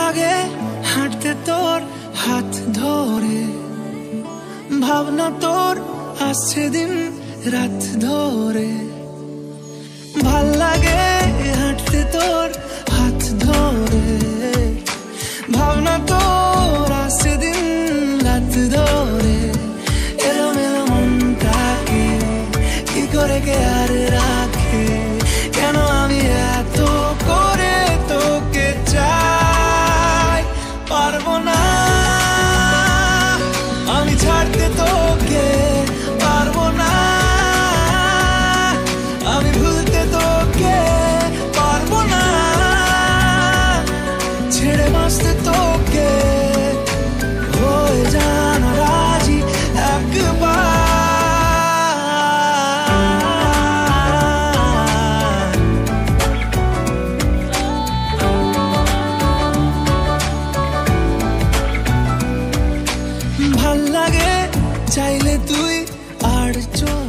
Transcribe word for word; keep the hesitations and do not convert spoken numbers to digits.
লাগে হাঁটতে তোর হাত ধরে, ভাবনা তোর আসছে দিন রাত ধরে। ভাল লাগে হাঁটতে তোর হাত ধরে, ভাবনা তোর আসছে দিন রাত ধরে। এলোমেলো মনটাকে কি করে কে আর রাখে, কেন আমি এত করে তোকে চাই। পারবো না আমি ছাড়তে তোকে, পারবো না আমি ভুলতে তোকে, পারবো না ছেড়ে বাঁচতে তোকে। হয়ে জানা রাজি একবার, ভাল লাগে চাইলে তুই আর